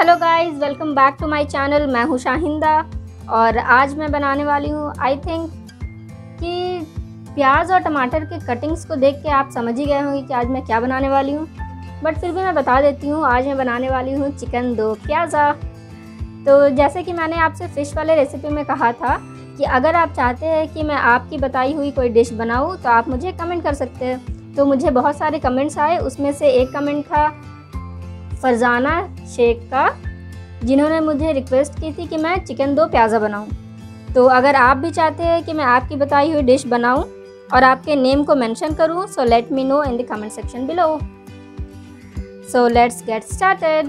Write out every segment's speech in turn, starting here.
Hello guys, welcome back to my channel. मैं हूँ शाहिंदा और आज मैं बनाने वाली हूँ आई थिंक कि प्याज और टमाटर के कटिंग्स को देख के आप समझ ही गए होंगे कि आज मैं क्या बनाने वाली हूँ, बट फिर भी मैं बता देती हूँ। आज मैं बनाने वाली हूँ चिकन दो प्याज़ा। तो जैसे कि मैंने आपसे फ़िश वाले रेसिपी में कहा था कि अगर आप चाहते हैं कि मैं आपकी बताई हुई कोई डिश बनाऊँ तो आप मुझे कमेंट कर सकते हैं। तो मुझे बहुत सारे कमेंट्स आए, उसमें से एक कमेंट था फरजाना शेख का, जिन्होंने मुझे रिक्वेस्ट की थी कि मैं चिकन दो प्याज़ा बनाऊं। तो अगर आप भी चाहते हैं कि मैं आपकी बताई हुई डिश बनाऊं और आपके नेम को मेंशन करूं, so let me know in the comment section below. So let's get started.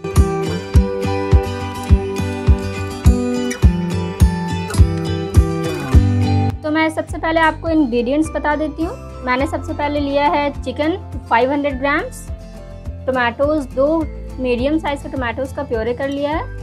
तो मैं सबसे पहले आपको इंग्रेडिएंट्स बता देती हूँ। मैंने सबसे पहले लिया है chicken 500 grams, tomatoes 2 medium size के टोमेटोज़ का प्योरे कर लिया है,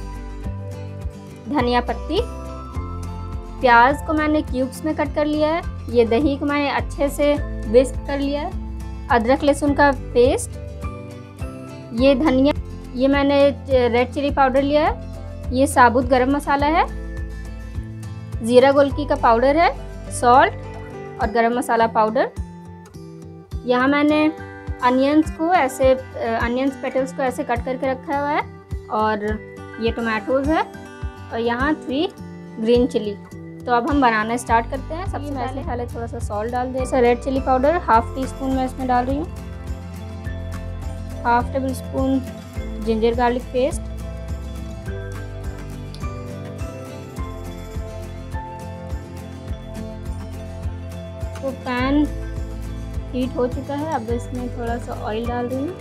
धनिया पत्ती, प्याज को मैंने क्यूब्स में कट कर लिया है, ये दही को मैंने अच्छे से विस्क कर लिया है, अदरक लहसुन का पेस्ट, ये धनिया, ये मैंने रेड चिली पाउडर लिया है, ये साबुत गरम मसाला है, ज़ीरा गोलकी का पाउडर है, सॉल्ट और गरम मसाला पाउडर। यहाँ मैंने अनियंस पेटल्स को ऐसे कट करके रखा हुआ है, और ये टोमेटोज़ है, और यहाँ 3 ग्रीन चिली। तो अब हम बनाना स्टार्ट करते हैं। सबसे पहले थोड़ा सा सॉल्ट डाल दें। जैसे रेड चिली पाउडर 1/2 टीस्पून मैं इसमें डाल रही हूँ, 1/2 tablespoon ginger garlic paste, तो पैन हीट हो चुका है। अब इसमें थोड़ा सा ऑयल डाल रही हूँ।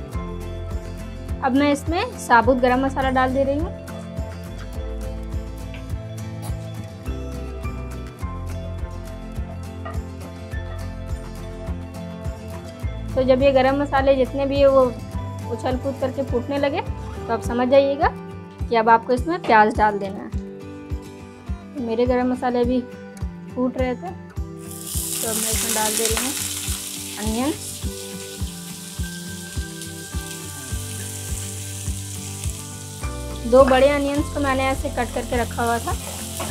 अब मैं इसमें साबुत गरम मसाला डाल दे रही हूँ। तो जब ये गरम मसाले जितने भी है वो उछल कूद करके फूटने लगे तो आप समझ जाइएगा कि अब आपको इसमें प्याज डाल देना है। तो मेरे गरम मसाले भी फूट रहे थे, तो अब मैं इसमें डाल दे रही हूँ अनियन, दो बड़े अनियंस को मैंने ऐसे कट करके रखा हुआ था।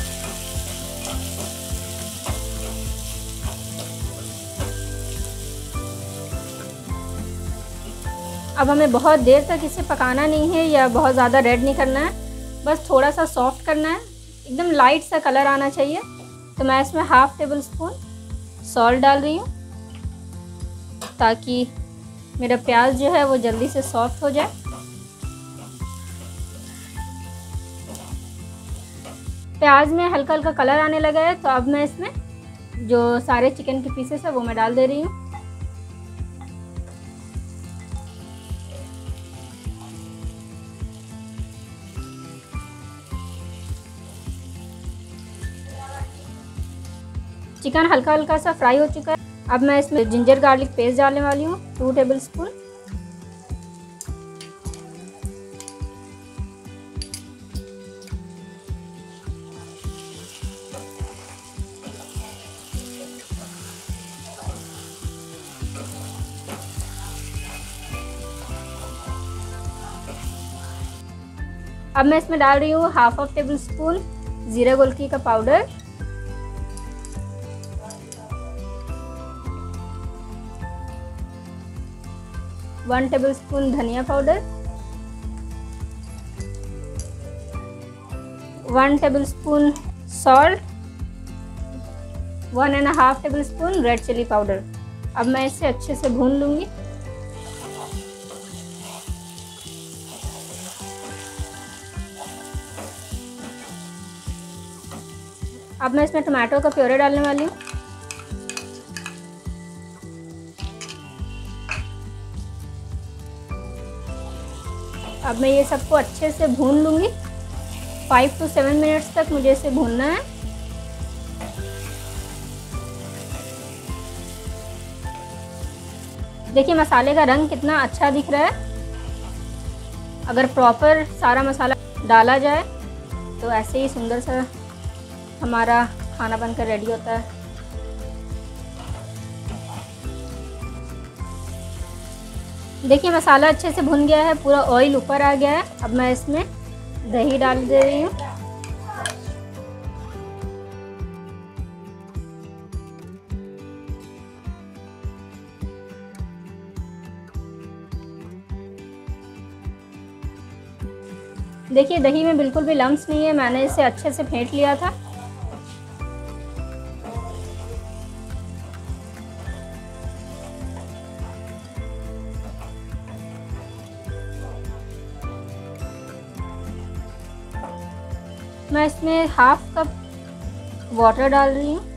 अब हमें बहुत देर तक इसे पकाना नहीं है या बहुत ज़्यादा रेड नहीं करना है, बस थोड़ा सा सॉफ्ट करना है, एकदम लाइट सा कलर आना चाहिए। तो मैं इसमें 1/2 टेबल स्पून सॉल्ट डाल रही हूँ ताकि मेरा प्याज जो है वो जल्दी से सॉफ्ट हो जाए। प्याज में हल्का हल्का कलर आने लगा है, तो अब मैं इसमें जो सारे चिकन के पीसेस है वो मैं डाल दे रही हूँ। चिकन हल्का हल्का सा फ्राई हो चुका है। अब मैं इसमें जिंजर गार्लिक पेस्ट डालने वाली हूँ 2 टेबल स्पून, अब मैं इसमें डाल रही हूँ 1/2 टेबल स्पून ज़ीरा गोलकी का पाउडर, 1 टेबल स्पून धनिया powder, 1 tablespoon salt, 1.5 tablespoon red chilli powder. अब मैं इसे अच्छे से भून लूँगी। अब मैं इसमें टमाटो का प्योरे डालने वाली हूँ। अब मैं ये सबको अच्छे से भून लूँगी। 5 to 7 मिनट्स तक मुझे इसे भूनना है। देखिए मसाले का रंग कितना अच्छा दिख रहा है। अगर प्रॉपर सारा मसाला डाला जाए तो ऐसे ही सुंदर सा हमारा खाना बनकर रेडी होता है। देखिए मसाला अच्छे से भुन गया है, पूरा ऑयल ऊपर आ गया है। अब मैं इसमें दही डाल दे रही हूँ। देखिए दही में बिल्कुल भी लम्स नहीं है, मैंने इसे अच्छे से फेंट लिया था। मैं इसमें हाफ कप वाटर डाल रही हूँ।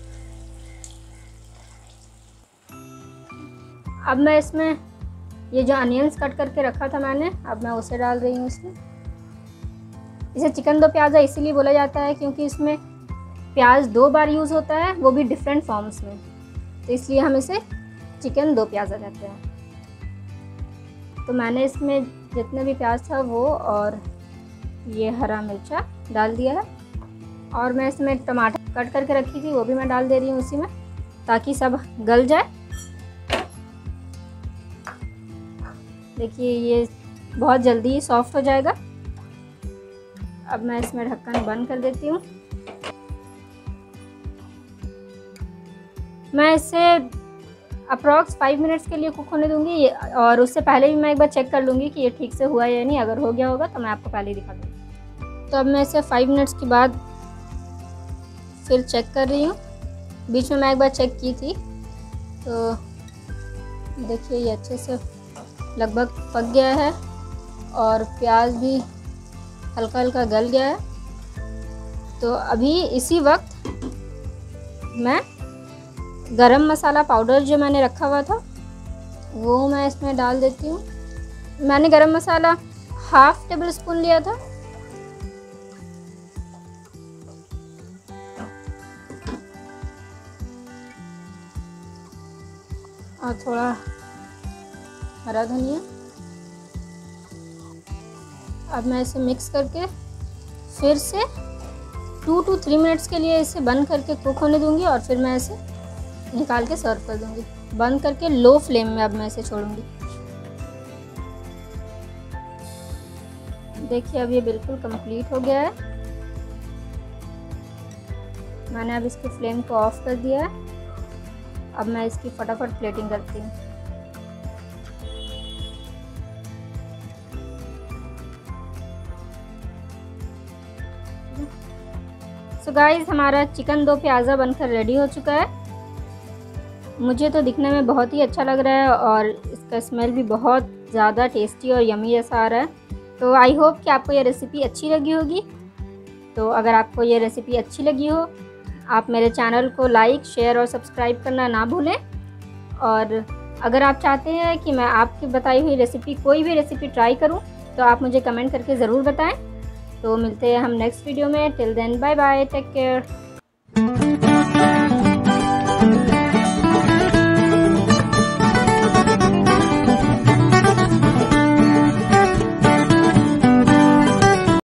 अब मैं इसमें ये जो अनियंस कट करके रखा था मैंने, अब मैं उसे डाल रही हूँ इसमें। इसे चिकन दो प्याज़ा इसीलिए बोला जाता है क्योंकि इसमें प्याज 2 बार यूज़ होता है, वो भी डिफरेंट फॉर्म्स में, तो इसलिए हम इसे चिकन दो प्याज़ा कहते हैं। तो मैंने इसमें जितने भी प्याज था वो और ये हरा मिर्चा डाल दिया है, और मैं इसमें टमाटर कट करके रखी थी वो भी मैं डाल दे रही हूँ उसी में, ताकि सब गल जाए। देखिए ये बहुत जल्दी सॉफ्ट हो जाएगा। अब मैं इसमें ढक्कन बंद कर देती हूँ। मैं इसे अप्रॉक्स 5 मिनट्स के लिए कुक होने दूँगी, और उससे पहले भी मैं एक बार चेक कर लूँगी कि ये ठीक से हुआ या नहीं। अगर हो गया होगा तो मैं आपको पहले ही दिखा दूँगी। तो अब मैं इसे 5 मिनट्स के बाद फिर चेक कर रही हूँ। बीच में मैं एक बार चेक की थी, तो देखिए ये अच्छे से लगभग पक गया है और प्याज भी हल्का हल्का गल गया है। तो अभी इसी वक्त मैं गरम मसाला पाउडर जो मैंने रखा हुआ था वो मैं इसमें डाल देती हूँ। मैंने गरम मसाला हाफ टेबल स्पून लिया था। और थोड़ा हरा धनिया। अब मैं इसे मिक्स करके फिर से 2 to 3 मिनट्स के लिए इसे बंद करके कुक होने दूंगी, और फिर मैं इसे निकाल के सर्व कर दूंगी। बंद करके लो फ्लेम में अब मैं इसे छोड़ूंगी। देखिए अब ये बिल्कुल कंप्लीट हो गया है। मैंने अब इसकी फ्लेम को ऑफ कर दिया है। अब मैं इसकी फटाफट प्लेटिंग करती हूँ। सो गाइस, हमारा चिकन दो प्याज़ा बनकर रेडी हो चुका है। मुझे तो दिखने में बहुत ही अच्छा लग रहा है और इसका स्मेल भी बहुत ज़्यादा टेस्टी और यमी जैसा आ रहा है। तो आई होप कि आपको ये रेसिपी अच्छी लगी होगी। तो अगर आपको ये रेसिपी अच्छी लगी हो, आप मेरे चैनल को लाइक, शेयर और सब्सक्राइब करना ना भूलें। और अगर आप चाहते हैं कि मैं आपकी बताई हुई रेसिपी कोई भी रेसिपी ट्राई करूं, तो आप मुझे कमेंट करके ज़रूर बताएं। तो मिलते हैं हम नेक्स्ट वीडियो में। Till then bye bye, take care.